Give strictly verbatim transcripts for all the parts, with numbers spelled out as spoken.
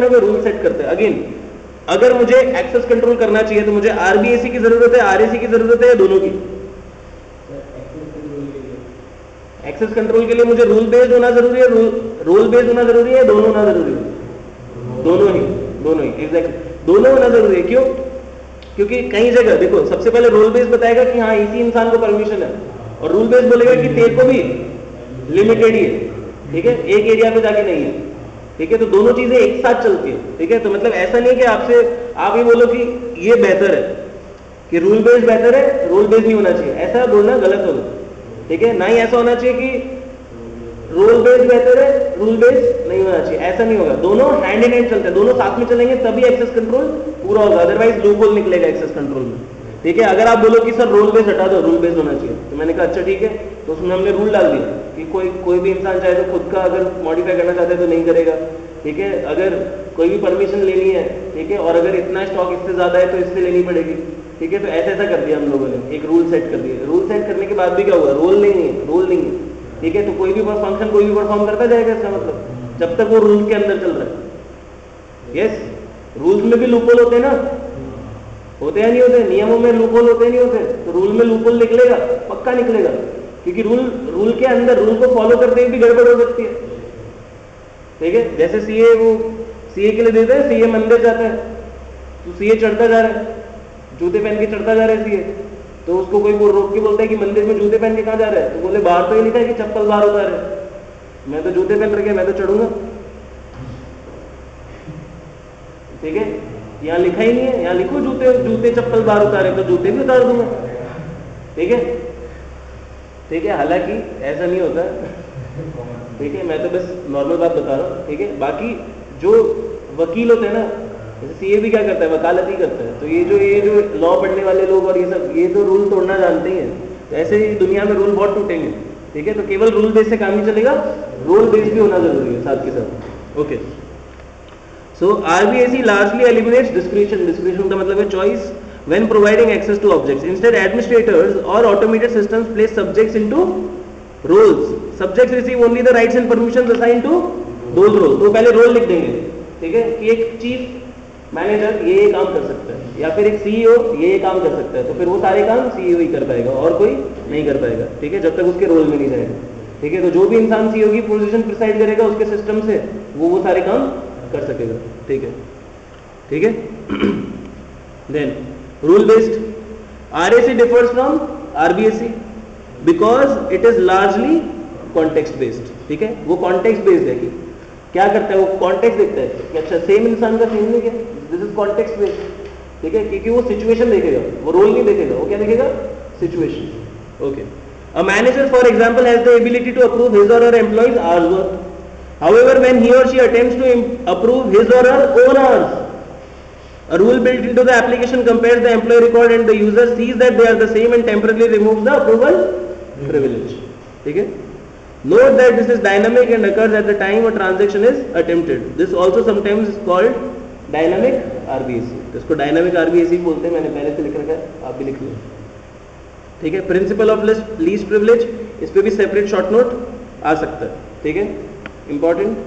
Rule set करते हैं। Again अगर मुझे एक्सेस कंट्रोल करना चाहिए तो मुझे आरबीएसी की जरूरत है, आरएसी की जरूरत है या दोनों की? एक्सेस कंट्रोल के लिए मुझे रूल बेस्ड होना जरूरी है, रूल बेस्ड होना जरूरी है, दोनों होना जरूरी है? दोनों ही, दोनों ही एग्जैक्टली दोनों होना जरूरी है। क्यों? क्योंकि कई जगह देखो, सबसे पहले रूल बेस्ड बताएगा कि हाँ इसी इंसान को परमिशन है, और रूल बेस्ड बोलेगा कि तेरे को भी लिमिटेड ही है, ठीक है, एक एरिया पे जाके नहीं है, ठीक है। तो दोनों चीजें एक साथ चलती है, ठीक है। तो मतलब ऐसा नहीं कि आपसे आप ये बोलो कि ये बेहतर है, कि रूल बेस्ड बेहतर है, रूल बेस्ड नहीं होना चाहिए, ऐसा बोलना गलत होगा, ठीक है। ना ही ऐसा होना चाहिए कि रूल बेस्ड बेहतर है, रूल बेस्ड नहीं होना चाहिए, ऐसा नहीं होगा। दोनों हैंड इन हैंड चलते हैं, दोनों साथ में चलेंगे तभी एक्सेस कंट्रोल पूरा होगा, अदरवाइज लूपहोल निकलेगा एक्सेस कंट्रोल में, ठीक है। अगर आप बोलो कि सर रूल बेस्ड हटा दो, रूल बेस्ड होना चाहिए, तो मैंने कहा अच्छा ठीक है, तो उसमें हमने रूल डाल दिया कि कोई कोई भी इंसान चाहे तो खुद का अगर मॉडिफाई करना चाहता है तो नहीं करेगा, ठीक है। अगर कोई भी परमिशन लेनी है, ठीक है, और अगर इतना स्टॉक इससे ज्यादा है तो इससे लेनी पड़ेगी, ठीक है। तो ऐसा ऐसा कर दिया हम लोगों ने, एक रूल सेट कर दिया। रूल सेट करने के बाद भी क्या हुआ? रोल नहीं है, रोल नहीं है, ठीक है। तो कोई भी फंक्शन कोई भी परफॉर्म करता जाएगा, इसका मतलब जब तक वो रूल के अंदर चल रहा है। यस, रूल्स में भी लूपहोल होते हैं ना, होते हैं नहीं होते? नियमों में लूपहोल होते नहीं होते? तो रूल में लूपहोल निकलेगा, पक्का निकलेगा, क्योंकि रूल रूल के अंदर रूल को फॉलो करते हुए भी गड़बड़ हो सकती है, ठीक है। जैसे सीए, वो सीए के लिए देते हैं, सीए मंदिर जाता है तो सीए चढ़ता जा रहा है, जूते पहन के चढ़ता जा रहा है सीए, तो उसको कोई बोल रोक के बोलता है कि मंदिर में जूते पहन के कहां जा रहा है? तो बोले बाहर तो ये लिखा है कि चप्पल बाहर उतार है, मैं तो जूते पहन रखे, मैं तो चढ़ूंगा, ठीक है। यहाँ लिखा ही नहीं है, यहाँ लिखो जूते जूते चप्पल बाहर उतारे, तो जूते भी उतार दूंगा, ठीक है, ठीक है। हालांकि ऐसा नहीं होता, ठीक है, मैं तो बस नॉर्मल बात बता रहा हूँ, ठीक है। बाकी जो वकील होते हैं ना, जैसे सीए भी क्या करता है, वकालत ही करता है, तो ये जो ये जो लॉ पढ़ने वाले लोग और ये सब, ये तो रूल तोड़ना जानते ही हैं। तो ऐसे ही दुनिया में रूल बहुत टूटेंगे, ठीक है। तो केवल रूल बेस से काम नहीं चलेगा, रूल बेस भी होना जरूरी है साथ के साथ। Okay, so RBAC largely eliminates discretion. Discretion का मतलब है choice when providing access to objects. Instead, administrators or automated systems place subjects into roles. Subjects receive only the rights and permissions assigned to those roles. तो पहले role लिख देंगे, ठीक है, कि एक चीफ मैनेजर ये ये काम कर सकता है, या फिर एक सीईओ ये ये काम कर सकता है, तो फिर वो सारे काम सीईओ ही कर पाएगा और कोई नहीं कर पाएगा, ठीक है, जब तक उसके रोल में नहीं जाएगा, ठीक है। तो जो भी इंसान सीईओ की पोजीशन प्रिसाइड करेगा उसके सिस्टम से, वो वो सारे काम कर सकेगा, ठीक है, ठीक है। Then rule based, R A C differs from R B S C because it is largely context based, ठीक है। वो context based है, कि क्या करता है वो context देखता है कि अच्छा सेम इंसान का सेम नहीं क्या, this is context based, ठीक है, क्योंकि वो situation देखेगा, वो रोल नहीं देखेगा, वो क्या देखेगा? situation. Okay, a manager for example has the ability to approve his or her employees hours work. However, when he or she attempts to approve his or her own hours, a rule built into the application compares the employee record and the user sees that they are the same and temporarily removes the approval privilege, ठीक है। Note that this is dynamic and occurs at the time a transaction is attempted. This also sometimes is called dynamic R B A C. इसको dynamic R B A C बोलते हैं, मैंने पहले से लिख रखा है, आप भी लिख लो, ठीक है। Principle of least privilege, इस पे भी separate short note आ सकता है, ठीक है, important।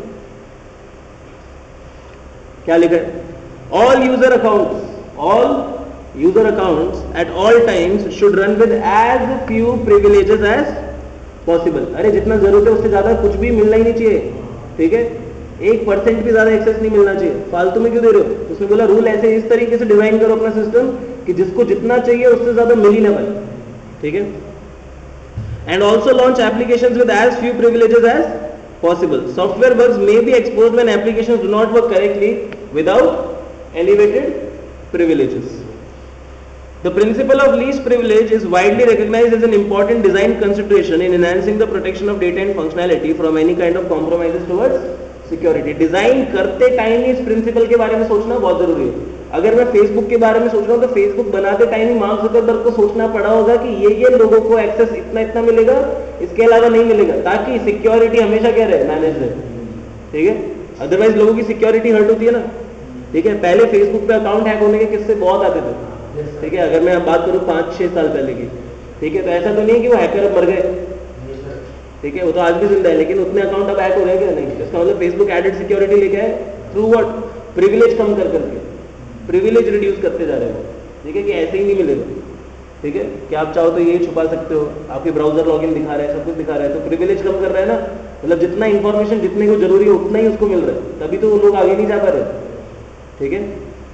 क्या लिखा है? All user accounts, all user accounts at all times should run with as few privileges as possible. अरे जितना जरूरत है उससे ज्यादा कुछ भी मिलना ही नहीं चाहिए, ठीक है। एक परसेंट भी ज्यादा एक्सेस नहीं मिलना चाहिए, फालतू में क्यों दे रहे हो? उसमें बोला रूल ऐसे इस तरीके से डिजाइन करो अपना सिस्टम कि जिसको जितना चाहिए उससे ज्यादा मिल ही ना पाए, ठीक है। And also launch applications with as few privileges as possible. Software bugs may be exposed when applications do not work correctly without elevated privileges. The principle of least privilege is widely recognized as an important design consideration in enhancing the protection of data and functionality from any kind of compromises towards security. Design करते time ही इस principle के बारे में सोचना बहुत जरूरी है। अगर मैं फेसबुक के बारे में सोच रहा हूँ तो फेसबुक बनाते टाइम ही मार्क ज़करबर्ग को सोचना पड़ा होगा कि ये ये लोगों को एक्सेस इतना इतना मिलेगा, इसके अलावा नहीं मिलेगा, ताकि सिक्योरिटी हमेशा क्या रहे, मैनेज रहे, ठीक है। अदरवाइज लोगों की सिक्योरिटी हर्ट होती है ना, ठीक है। पहले फेसबुक पे अकाउंट हैक होने के किस्से बहुत आते थे, ठीक है। अगर मैं बात करूँ पाँच छह साल पहले की, ठीक है, तो ऐसा तो नहीं कि वो हैकर अब मर गए, ठीक है, वो तो आज भी जिंदा है, लेकिन उतने अकाउंट अब हैक हो रहे हैं क्या? नहीं। इसका मतलब फेसबुक एडेड सिक्योरिटी लेके आए थ्रू व्हाट? प्रिविलेज कम कर करके, प्रिविलेज रिड्यूस करते जा रहे हो, ठीक है, कि ऐसे ही नहीं मिलेगा, ठीक है, कि आप चाहो तो ये छुपा सकते हो, आपके ब्राउजर लॉगिन दिखा रहा है, सब कुछ दिखा रहा है, तो प्रिविलेज कम कर रहा है ना, मतलब जितना इंफॉर्मेशन जितने को जरूरी है उतना ही उसको मिल रहा है, तभी तो वो लोग आगे नहीं जा पा रहे, ठीक है।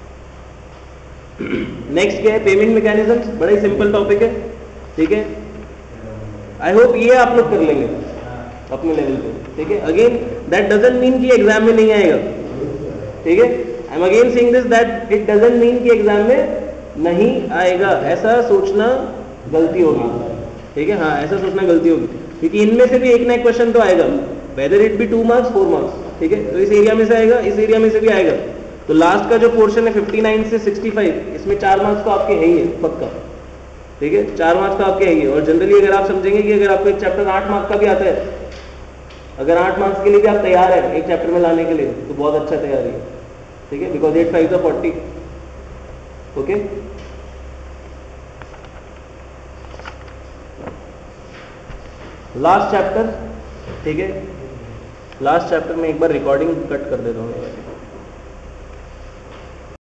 नेक्स्ट क्या है, पेमेंट मैकेनिज्म्स, बड़ा ही सिंपल टॉपिक है, ठीक है, आई होप ये आप लोग कर लेंगे अपने लेवल पे, ठीक है। अगेन दैट डजंट मीन कि एग्जाम में नहीं आएगा, ठीक है, I am again saying this that it doesn't mean कि एग्जाम में नहीं आएगा, ऐसा सोचना गलती होगी, ठीक है, हाँ ऐसा सोचना गलती होगी, क्योंकि इनमें से भी एक ना एक क्वेश्चन तो आएगा, whether it be two marks four marks, ठीक है, तो इस एरिया में से आएगा, इस एरिया में से भी आएगा, तो लास्ट का जो पोर्शन है फिफ्टी नाइन से सिक्सटी फाइव, इसमें चार मार्क्स तो आपके है ही है पक्का, ठीक है, चार मार्क्स तो आपके है ही है। और जनरली अगर आप समझेंगे कि अगर आपको एक चैप्टर आठ मार्क्स का भी आता है, अगर आठ मार्क्स के लिए भी आप तैयार है एक चैप्टर में लाने के लिए, तो बहुत अच्छा तैयारी है, ठीक है, because eight five forty, okay. Last chapter, ठीक है, लास्ट चैप्टर में एक बार रिकॉर्डिंग कट कर देता हूँ।